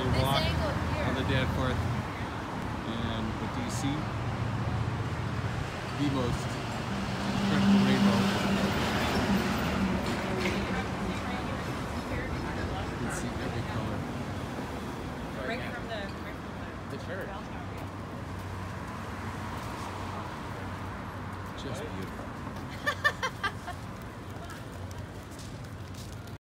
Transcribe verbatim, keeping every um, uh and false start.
little This walk angle here. on the Danforth. And what do you see? The most incredible rainbow. You can see every color. Right from the, right from the, The church. Just beautiful.